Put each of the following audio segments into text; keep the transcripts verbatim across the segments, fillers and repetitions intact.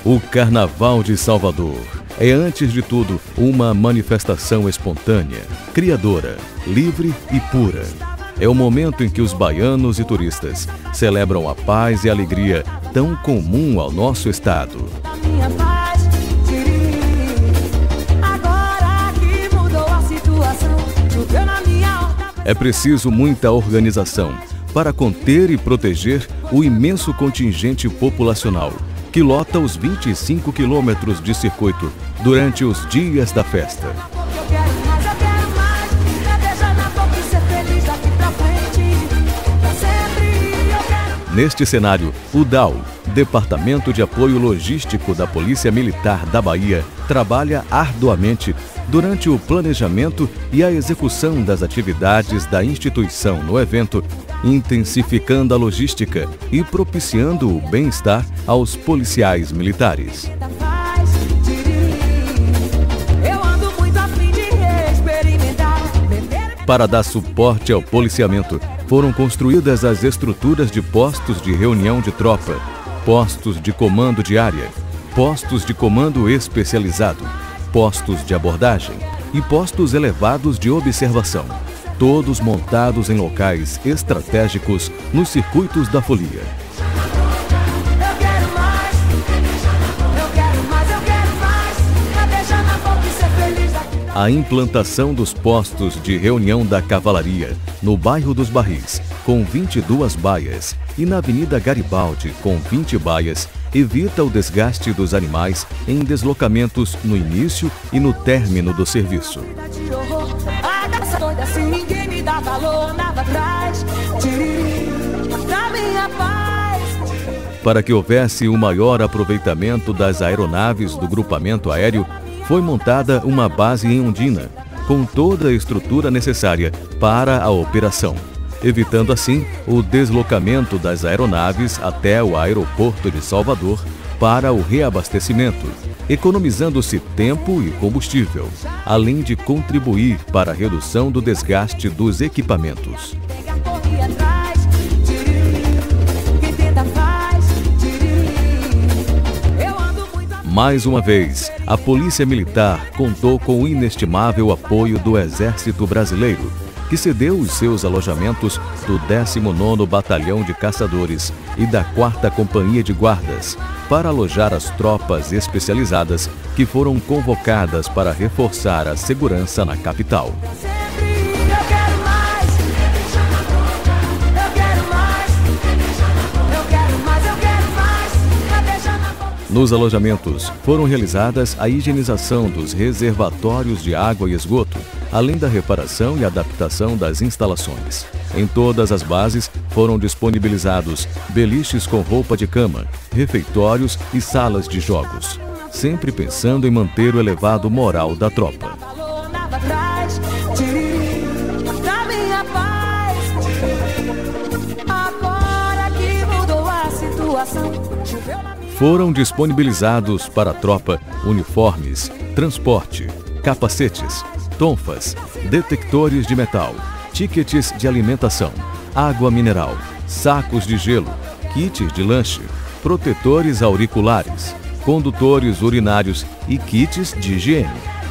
O Carnaval de Salvador é, antes de tudo, uma manifestação espontânea, criadora, livre e pura. É o momento em que os baianos e turistas celebram a paz e a alegria tão comum ao nosso estado. É preciso muita organização para conter e proteger o imenso contingente populacional que lota os vinte e cinco quilômetros de circuito durante os dias da festa. Neste cenário, o D A O, Departamento de Apoio Logístico da Polícia Militar da Bahia, trabalha arduamente durante o planejamento e a execução das atividades da instituição no evento, intensificando a logística e propiciando o bem-estar aos policiais militares. Para dar suporte ao policiamento, foram construídas as estruturas de postos de reunião de tropa, postos de comando de área, postos de comando especializado, postos de abordagem e postos elevados de observação, todos montados em locais estratégicos nos circuitos da folia. A implantação dos postos de reunião da cavalaria no bairro dos Barris, com vinte e duas baias, e na Avenida Garibaldi, com vinte baias, evita o desgaste dos animais em deslocamentos no início e no término do serviço. Para que houvesse o maior aproveitamento das aeronaves do grupamento aéreo, foi montada uma base em Ondina, com toda a estrutura necessária para a operação, evitando assim o deslocamento das aeronaves até o aeroporto de Salvador para o reabastecimento, economizando-se tempo e combustível, além de contribuir para a redução do desgaste dos equipamentos. Mais uma vez, a Polícia Militar contou com o inestimável apoio do Exército Brasileiro, que cedeu os seus alojamentos do décimo nono Batalhão de Caçadores e da quarta Companhia de Guardas, para alojar as tropas especializadas que foram convocadas para reforçar a segurança na capital. Nos alojamentos, foram realizadas a higienização dos reservatórios de água e esgoto, além da reparação e adaptação das instalações. Em todas as bases, foram disponibilizados beliches com roupa de cama, refeitórios e salas de jogos, sempre pensando em manter o elevado moral da tropa. Foram disponibilizados para a tropa uniformes, transporte, capacetes, tonfas, detectores de metal, tickets de alimentação, água mineral, sacos de gelo, kits de lanche, protetores auriculares, condutores urinários e kits de higiene.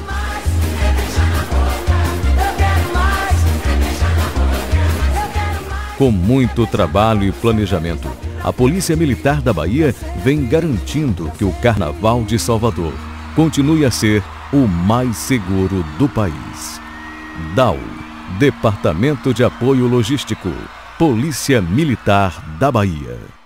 Com muito trabalho e planejamento, a Polícia Militar da Bahia vem garantindo que o Carnaval de Salvador continue a ser o mais seguro do país. D A O, Departamento de Apoio Logístico, Polícia Militar da Bahia.